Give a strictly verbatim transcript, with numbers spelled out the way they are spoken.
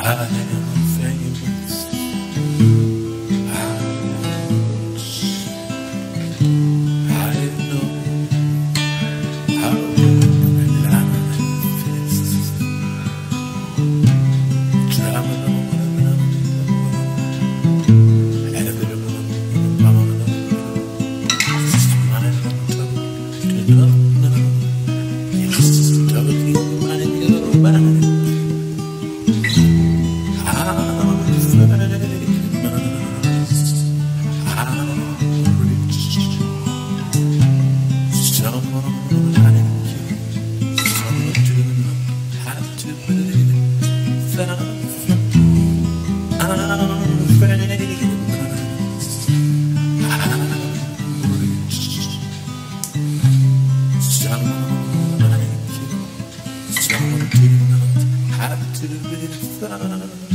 I am famous. Ouch. I know how life is. Traveling on and a bit of just my love. It's just a double thing, my love. Someone do not have to be found.